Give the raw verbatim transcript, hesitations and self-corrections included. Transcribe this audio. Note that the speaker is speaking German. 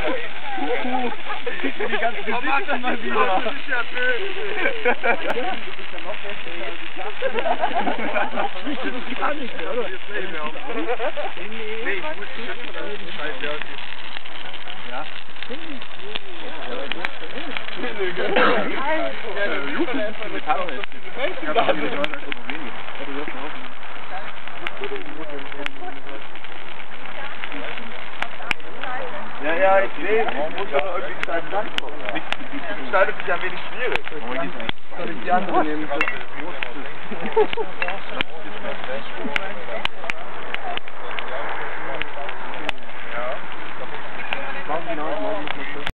Kriegst du die ganzen Gesichter mal wieder. Das ist ja böse. Das ist gar nicht mehr, oder? Nee, ich muss die Schütze dann scheiße, ja, okay. Ja. Ja, ja, ich sehe, man muss aber irgendwie kleinen Land kommen. Das gestaltet sich ein wenig schwierig. Soll ich die andere nehmen?